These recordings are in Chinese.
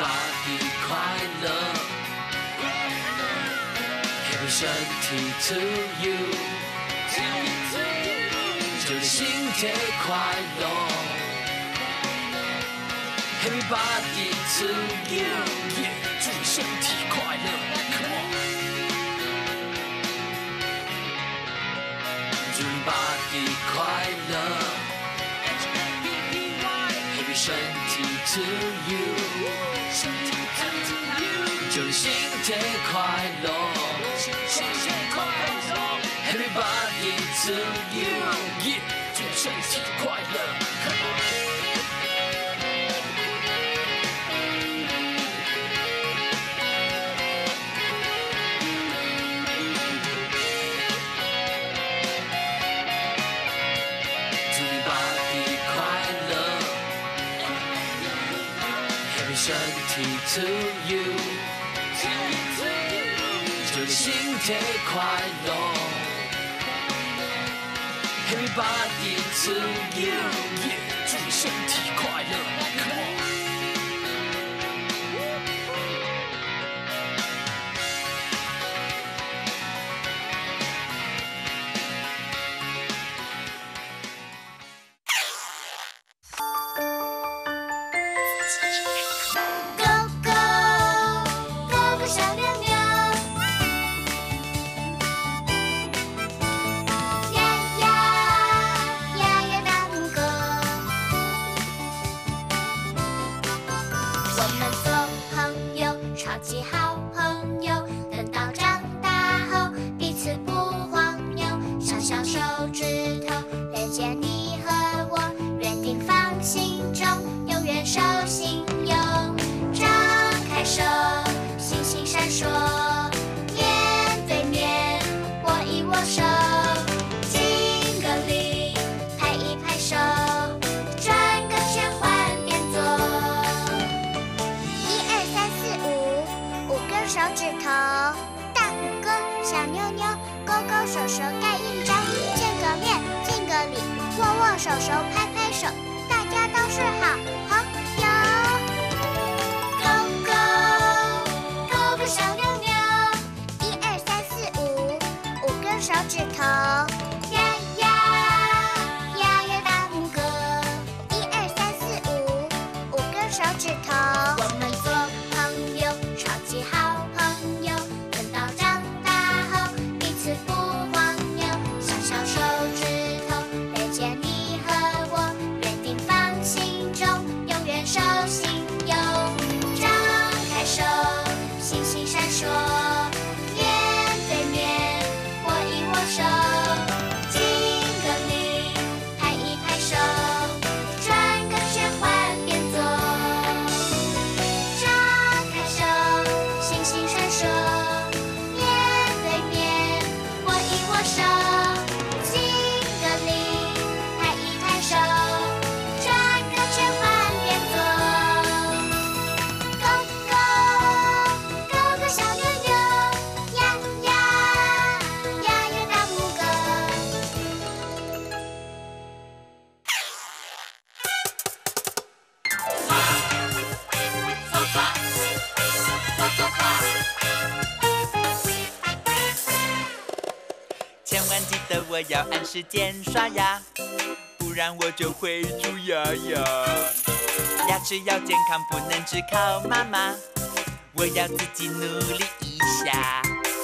Party 快乐 ，Happy 身体 to you， 祝你新天快乐 ，Happy Party to you， 祝你身体快乐 ，Come on， 祝你 Party 快乐。Happy 身体 to you， 祝你新天快乐 ，Happy birthday to you， 祝你身体快乐。祝你 birthday 快乐。Happy 身体 to you， 祝你新天快乐 ，Happy birthday to you， 祝你身体快乐 ，Come on。 手手拍拍手，大家都是好朋友。Go go go go 小牛牛，1、2、3、4、5，根手指头，呀呀呀呀大拇哥，1、2、3、4、5，根手指头。我们做朋友，超级好朋友，等到长大后彼此不荒谬，小小手指头连接你。手心有张开手，星星闪烁，面对面握一握手，敬个礼，拍一拍手，转个圈换变奏。张开手，星星闪烁，面对面握一握手，敬个礼，拍一拍手。 千万记得我要按时间刷牙，不然我就会蛀牙牙。牙齿要健康，不能只靠妈妈，我要自己努力一下。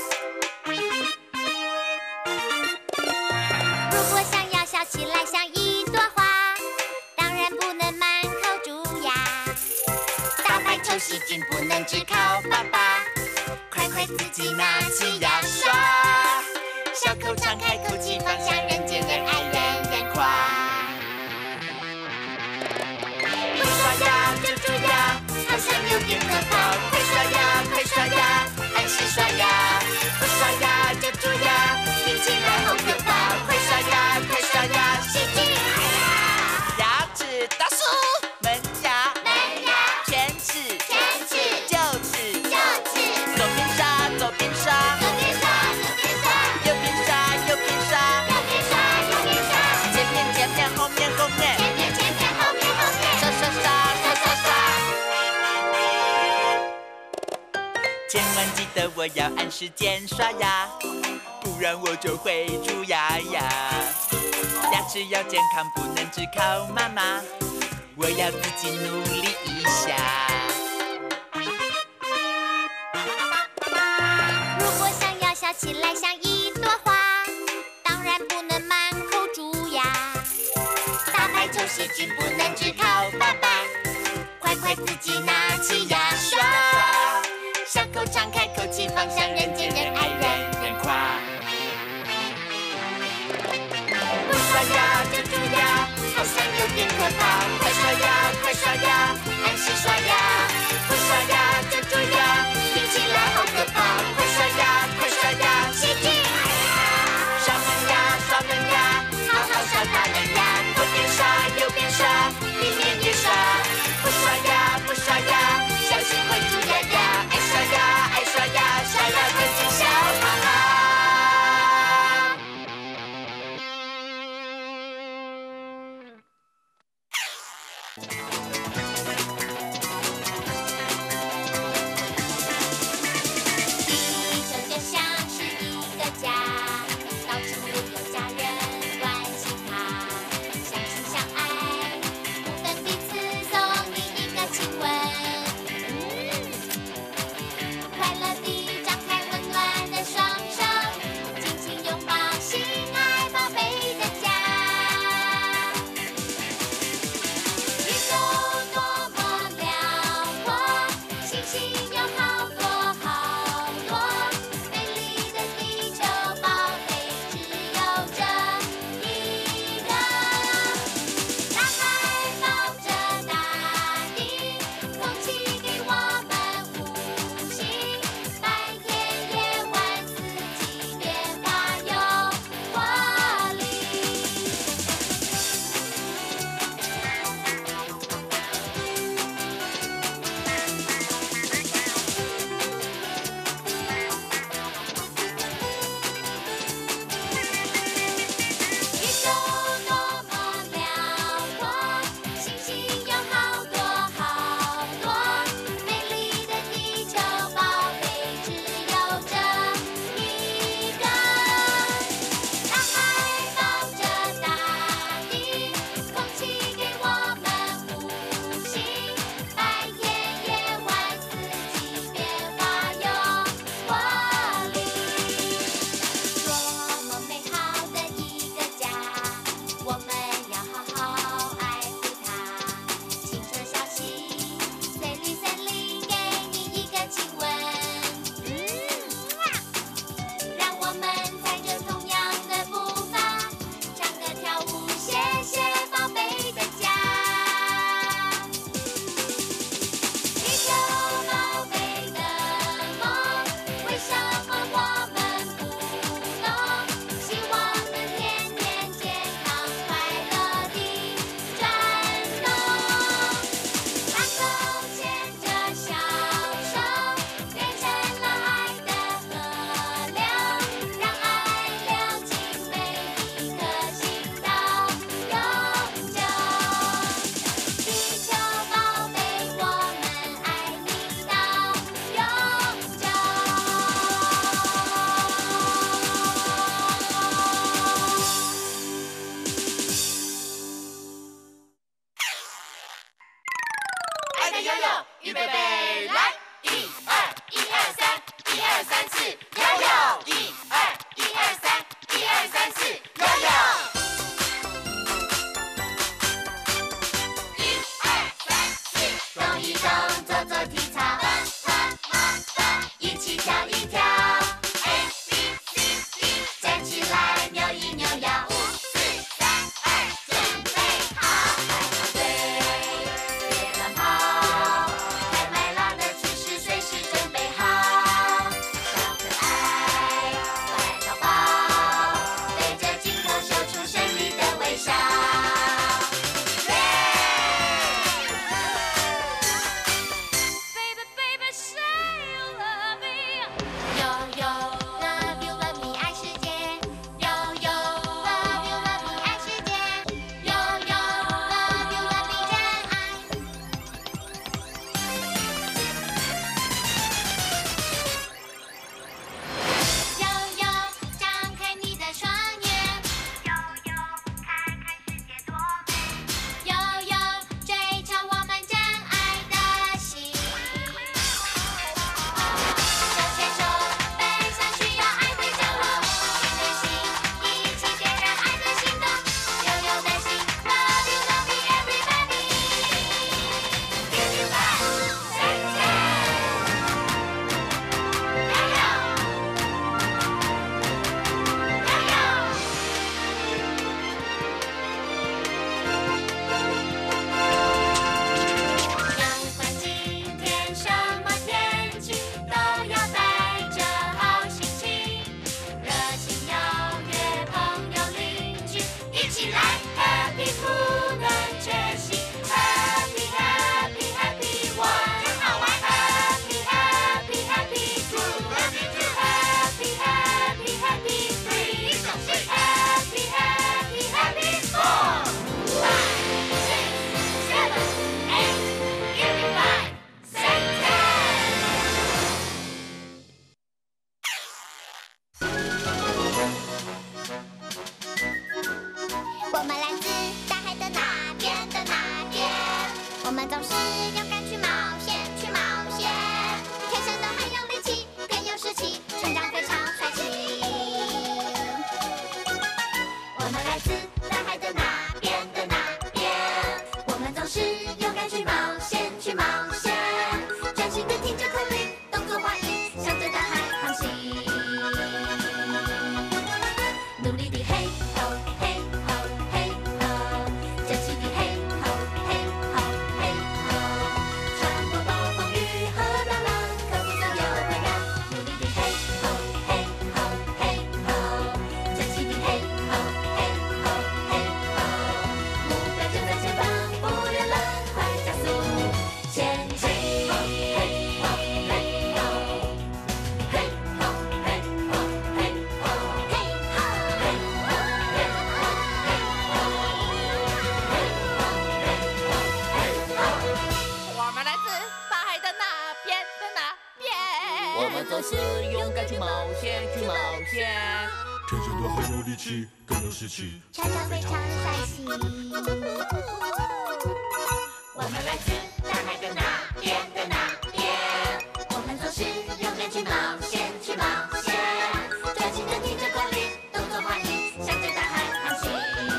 如果想要笑起来像一朵花，当然不能满口蛀牙。打排球细菌不能只靠爸爸，快快自己拿起牙刷。小口常开口气，放下人见人爱人人夸。不刷牙就蛀牙，好像有点可怕。快刷牙，快刷牙，按时刷牙。不刷牙就蛀牙，听起来好可怕。快刷牙，快刷牙，细菌来啦！ 牙齿大叔，门牙， 门牙， 犬齿， 犬齿， 臼齿， 臼齿， 左边刷，左边刷。 左边得我要按时间刷牙，不然我就会蛀牙呀。牙齿要健康，不能只靠妈妈，我要自己努力一下。 如果想要笑起来像一朵花，当然不能满口蛀牙。打排球细菌不能只靠爸爸，快快自己拿起牙刷，小口张开，口气放向人见人爱人夸。不刷牙就蛀牙，好像有点可怕。快刷牙，快刷牙，按时刷牙。不刷牙就蛀牙，听起来好可怕。快刷牙，快刷牙，细菌！刷门牙，刷门牙，好好刷大门牙。左边刷，右边刷，里面也刷。不刷牙，不刷牙，小心会蛀牙牙。爱刷牙，爱刷牙，刷牙就见笑，哈哈。地球就像是一个家，到处有家人关心它，相亲相爱，不等彼此送你一个亲吻。快乐地张开温暖的双手，紧紧拥抱心爱宝贝的家。宇宙多么辽阔，星星有好多好多，美丽的地球宝贝只有这一个。大海抱着大地，空气给我们呼吸，白天夜晚四季变化有活力。宇宙多么辽阔，星星有好多好多，美丽的地球宝贝只有这一个。大海抱着大地，空气给我们呼吸，白天夜晚四季变化有活力。多么美好的一个家，我们要好好爱护它。青春小溪，翠绿森林，给你一个亲吻。让我们踩着同样的步伐，唱歌跳舞，谢谢宝贝的家。地球宝贝的梦，为什么我们不懂？希望能天天健康快乐地转动。大手牵着小手，变成了爱的河流，让爱流进每一颗心到永久。地球宝贝，我们爱你到永久。 爱的游泳，预备备，来！1、2、1、2、3，1、2、3、4，游泳！1、2、1、2、3，1、2、3、4，游泳！1、2、3、4，动一动，做做体操，一起跳一跳，A B C D，站起来，扭一扭腰，5、4、3、2，准备好，排好队，别乱跑，开麦拉的出我们总是勇敢去冒险，去冒险。天生的很有力气，更有士气，成长非常帅气。我们来自大海的那边的那边，我们总是勇敢去冒险，去冒险。专心的听着口令，动作华丽，向着大海航行。努力地嘿吼嘿吼嘿吼，争气地嘿吼嘿吼嘿吼，穿过暴风雨和大浪，克服所有困难。努力地嘿吼嘿吼嘿吼，争气地嘿吼嘿吼嘿吼，目标就在前方，不远了，快加速前进！嘿吼嘿吼嘿吼嘿吼嘿吼嘿吼嘿吼嘿吼。 我们来自大海的那边的那边。 我们总是勇敢去冒险，去冒险。 天生的很有力气，更有士气。 成长非常帅气。 我们来自大海的那边的那边。 我们总是勇敢去冒险，去冒险。专心的听着口令，动作华丽，向着大海航行。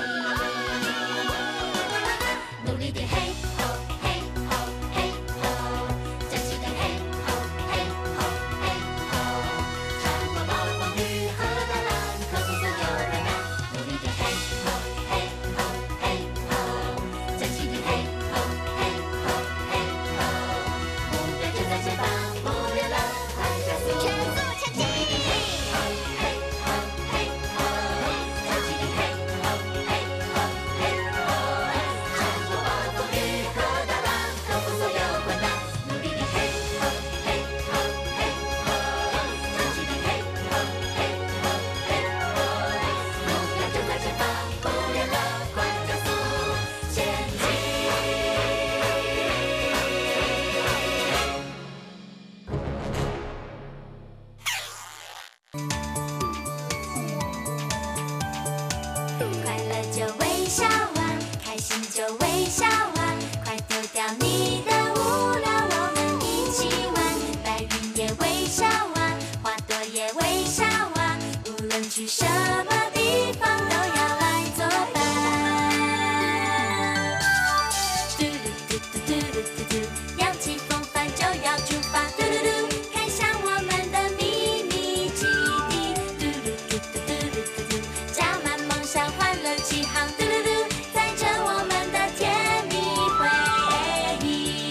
努力地嘿吼嘿吼嘿吼，争气地嘿吼嘿吼嘿吼，穿过暴风雨和大浪，克服所有困难。努力地嘿吼嘿吼嘿吼，争气地嘿吼嘿吼嘿吼，目标就在前方，不远了，快加速！全速前进！嘿吼嘿吼嘿吼，争气地嘿吼嘿吼嘿吼，穿过暴风雨和大浪，克服所有困难。努力地嘿吼嘿吼嘿吼，争气地嘿吼嘿吼嘿吼，目标就在前方，不远了，快加速前进！快乐就微笑啊，开心就微笑啊，快丢掉你的无聊，我们一起玩。白云也微笑啊，花朵也微笑啊，无论去什么地方都要来作伴。嘟噜嘟嘟嘟噜嘟嘟，扬起风帆就要出发。嘟噜噜，开向我们的秘密基地。嘟噜嘟嘟嘟噜嘟嘟，加满梦想，欢乐起航。嘟噜噜，载着我们的甜蜜回忆。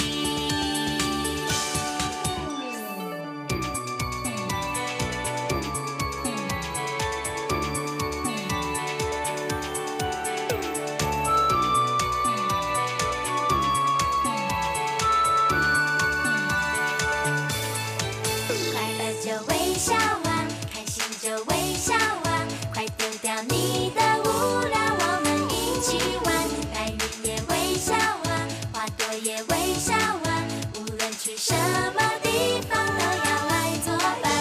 快乐就微笑啊，开心就微笑啊，快丢掉你的无聊，我们一起玩。白云也微笑啊，花朵也微笑啊，无论去什么地方都要来作伴。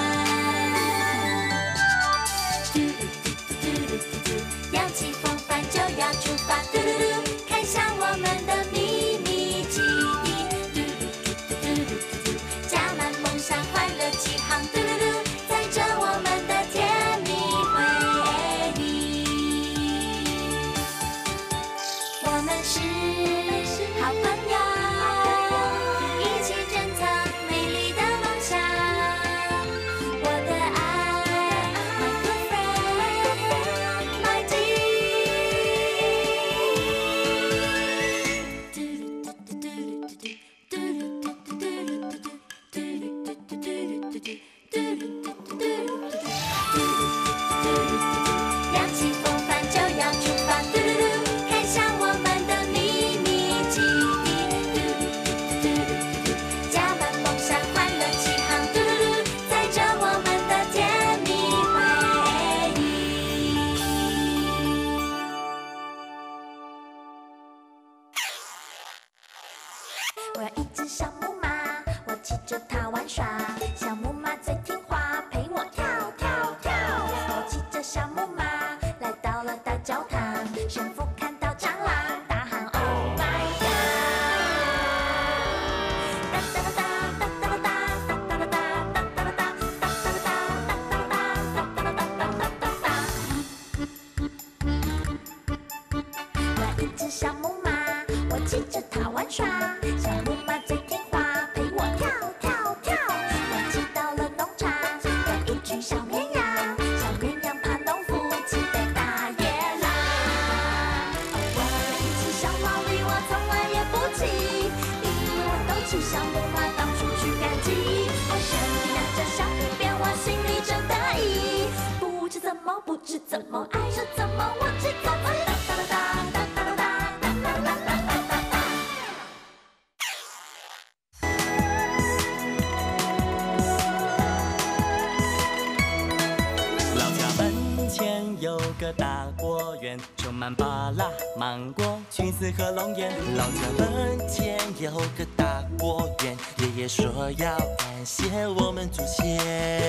嘟噜嘟嘟嘟噜嘟嘟，扬起风帆就要出发。嘟噜噜，开向我们的秘密基地。嘟噜嘟嘟嘟噜嘟嘟，加满梦想，欢乐起航。嘟噜噜，载着我们的甜蜜回忆。我们是好朋友，一起珍藏美丽的梦想。我的爱 ，my good friend，my dear。嘟噜嘟嘟嘟噜嘟嘟，嘟噜嘟嘟嘟噜嘟嘟，嘟噜嘟嘟嘟噜嘟嘟，嘟噜嘟嘟嘟噜嘟嘟，嘟噜嘟嘟嘟噜嘟嘟，扬起风帆就要出发。嘟噜噜，开向我们的秘密基地。嘟噜嘟嘟嘟噜嘟嘟，加满梦想，欢乐起航。嘟噜噜，载着我们的甜蜜回忆。我有一只小木马，我骑着它玩耍。小木马最听话，陪我跳跳跳。我骑着小木马来到了大教堂，神父看到蟑螂，大喊 Oh my God！ 吃小木马，到处去赶集。我身体亮着小变化，心里真得意。不知怎么，不知怎么，爱着怎么，我知怎么。哒哒哒哒哒哒哒哒哒哒哒哒哒。 老家门前有个大果园，种满芭乐、芒果、橘子和龙眼。老家门前有个大果园，爷爷说要感谢我们祖先。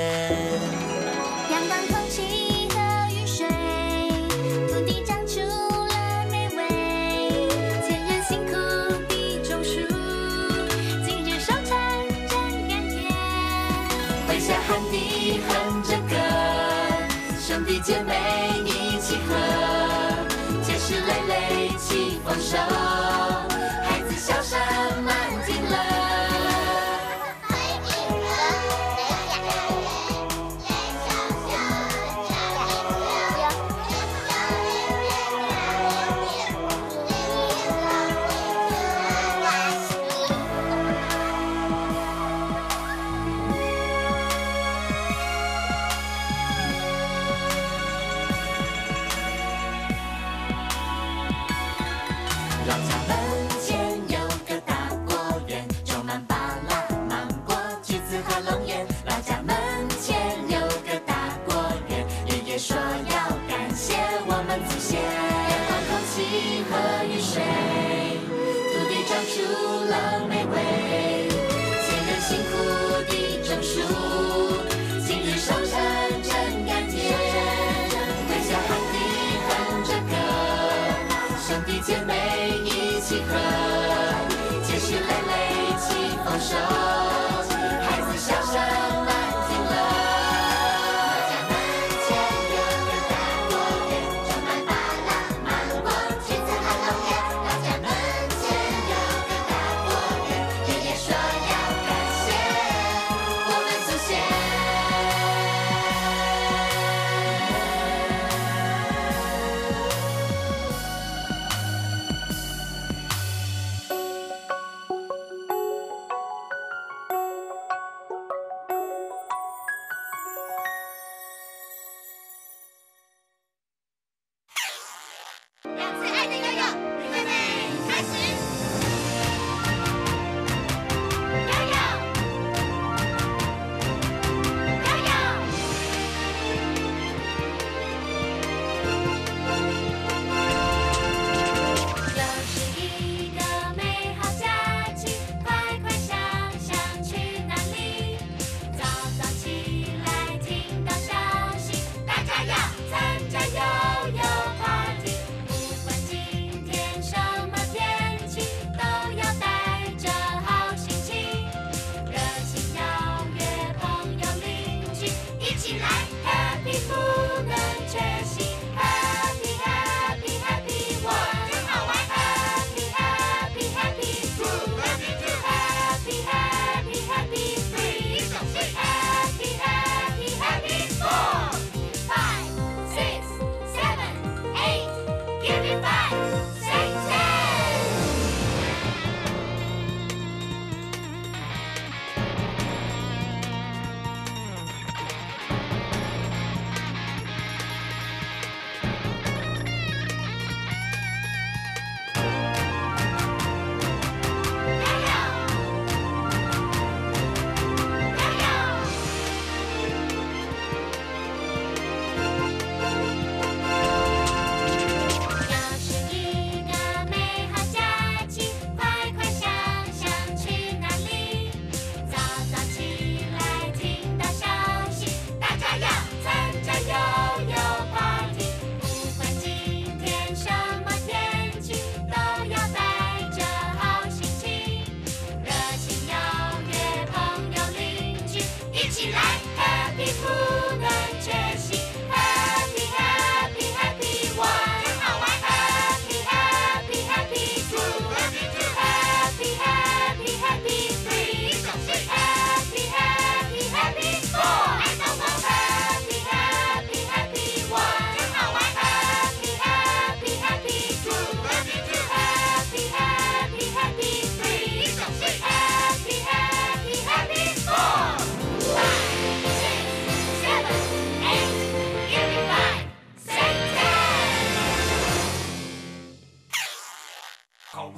阳光、空气和雨水，土地长出了美味。前人辛苦地种树，今日收成真甘甜。 回家喊地哼着歌，兄弟姐妹一起喝，结实累累气丰收，孩子笑声满庭乐。老家门前有个大果园，种满芭乐、芒果、橘子和龙眼。老家门前有个大果园，爷爷说要感谢我们祖先。阳光、空气和雨水，土地长出了美味。前人辛苦地种树，今日收成真甘甜。回家喊地哼着歌，兄弟姐妹一起喝，结实累累气丰收，孩子笑声满庭乐。老家门前有个大果园，种满芭乐、芒果、橘子和龙眼。老家门前有个大果园，爷爷说要感谢我们祖先。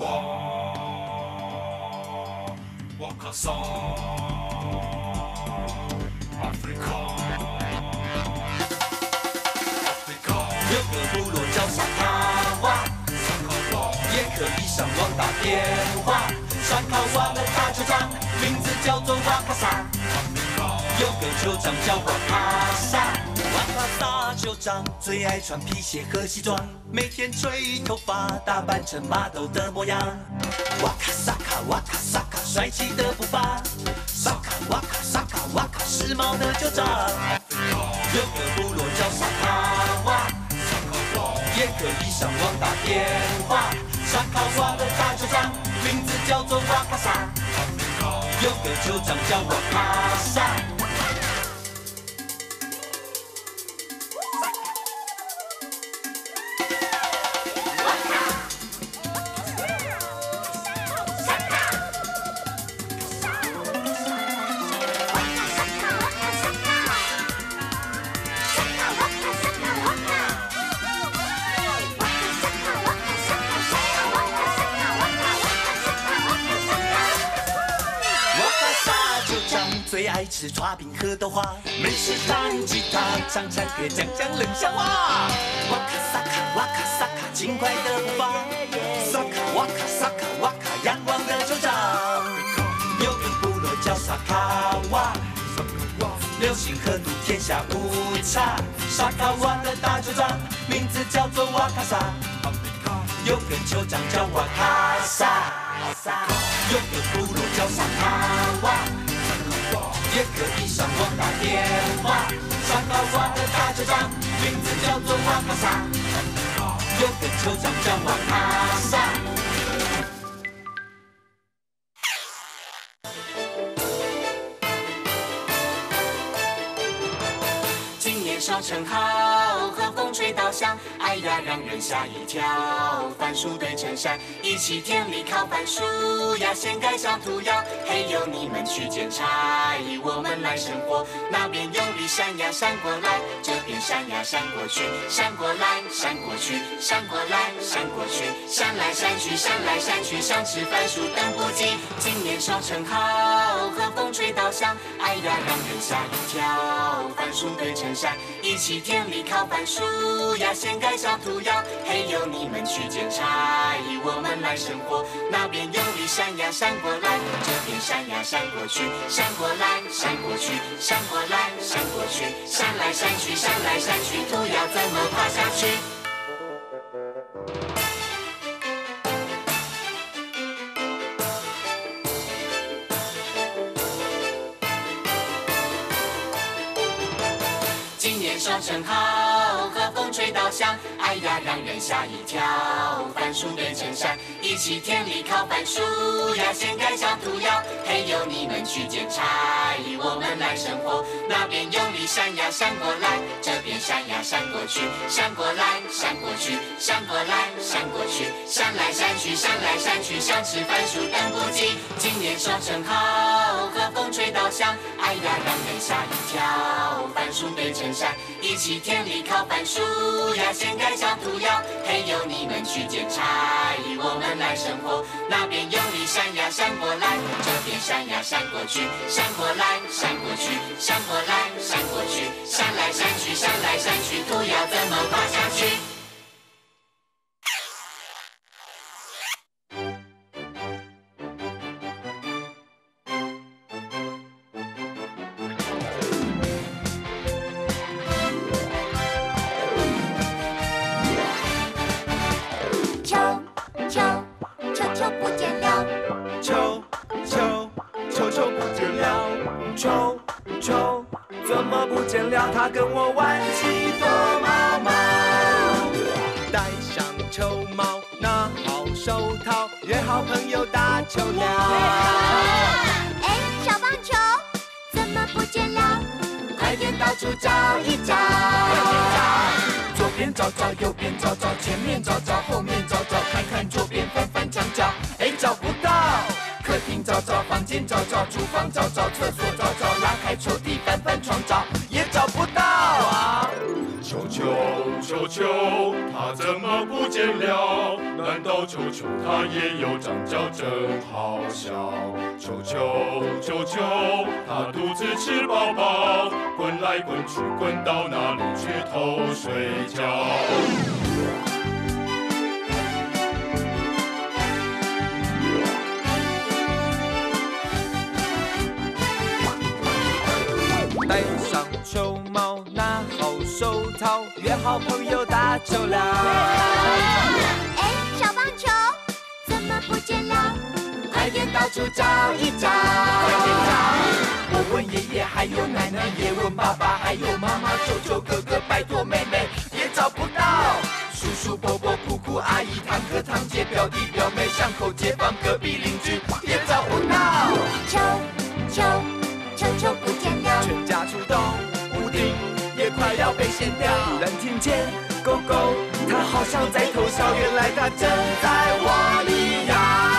哇卡萨，Africa。 有个部落叫萨卡瓦，也可以上网打电话。萨卡瓦的大酋长名字叫做瓦卡萨，有个酋长叫瓦卡萨。瓦卡萨酋长最爱穿皮鞋和西装，每天吹头发，打扮成麻豆的模样。瓦卡萨卡，瓦卡萨卡，帅气的步伐。萨卡瓦卡萨卡瓦卡，时髦的酋长。有个部落叫萨卡瓦。也可以上网打电话。萨卡瓦的大酋长名字叫做瓦卡萨，有个酋长叫瓦卡萨。最爱吃刨冰和豆花，没事弹吉他，唱唱歌，讲讲冷笑话。哇卡萨卡，哇卡萨卡，轻快的步伐。萨卡哇卡萨卡哇卡，阳光的酋长。有个部落叫萨卡瓦，流行和度天下无差。萨卡瓦的大酋长名字叫做瓦卡萨，有个酋长叫瓦卡萨。有个部落叫萨卡瓦。也可以上网打电话。萨卡瓦的大酋长名字叫做瓦卡萨，有个酋长叫瓦卡萨。今年收成好，和风吹稻香，哎呀让人吓一跳。番薯堆成山，一起田里烤番薯呀，先盖上涂鸦。嘿呦，你们去捡柴，我们来生火。那边用力闪呀闪过来，这边闪呀闪过去，闪过来闪过去，闪过来闪过去，闪来闪去闪来闪去，想吃番薯等不及。今年收成好，和风吹稻香，哎呀让人吓一跳。番薯堆成山，一起田里烤番薯呀，先盖上涂鸦。嘿呦，你们去捡柴，我们来生火。那边用力闪呀闪过来，这边闪呀闪过去，闪过来闪过去，闪过来闪过去，闪来闪去闪来闪去，土要怎么爬下去？收成好，和风吹稻香，哎呀让人吓一跳。番薯堆成山，一起田里烤番薯呀，先盖上涂鸦。嘿呦，你们去捡柴，我们来生火。那边用力闪呀闪过来，这边闪呀闪过去，闪过来闪过去，闪过来闪过去，闪来闪去闪来闪去，想吃番薯等不及。今年收成好，和风吹稻香，哎呀让人吓一跳。番薯堆成山，一起田里烤番薯呀，先盖上涂鸦。嘿呦，你们去捡柴，我们来生火。那边用力闪呀闪过来，这边闪呀闪过去，闪过来闪过去，闪过来闪过去，闪来闪去闪来闪去，土要怎么爬下去？ 他跟我玩起躲猫猫，戴上球帽，拿好手套，约好朋友打球了。 哎，小棒球怎么不见了？ 快点到处找一找，左边找找，右边找找，前面找找，后面找找，看看左边翻翻墙角，哎，找不到。客厅找找，房间找找，厨房找找，厕所找找，拉开抽屉翻翻床找，也找不到啊！ 球球球球，他它怎么不见了？难道球球它也有长脚，真好笑。球球球球，它肚子吃饱饱，滚来滚去，滚到哪里去偷睡觉？ 戴上球帽，拿好手套，约好朋友打球了。 哎，小棒球怎么不见了？ 快点到处找一找！快点找！我问爷爷，还有奶奶，也问爸爸，还有妈妈、舅舅、哥哥，拜托妹妹，也找不到。叔叔、伯伯、姑姑、阿姨、堂哥、堂姐、表弟、表妹、巷口街坊、隔壁邻居，也找不到。 球球球球不见了！ 全家出动，屋顶也快要被掀掉。突然听见狗狗，它好像在偷笑，原来它正在窝里呀。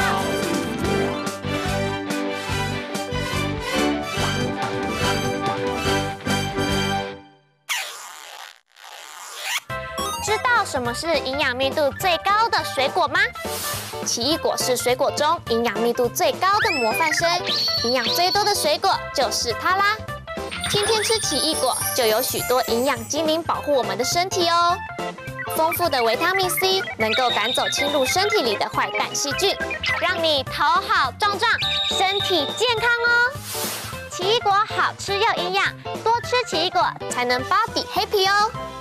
知道什么是营养密度最高的水果吗？奇异果是水果中营养密度最高的模范生，营养最多的水果就是它啦。天天吃奇异果，就有许多营养精灵保护我们的身体哦。丰富的维他命 C 能够赶走侵入身体里的坏蛋细菌，让你头好壮壮，身体健康哦。奇异果好吃又营养，多吃奇异果才能body happy哦。